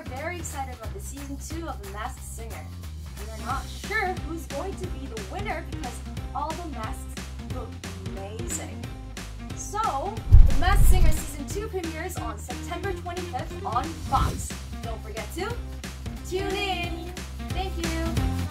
very excited about the season 2 of The Masked Singer. We are not sure who's going to be the winner because all the masks look amazing. So, The Masked Singer season 2 premieres on September 25th on Fox. Don't forget to tune in. Thank you.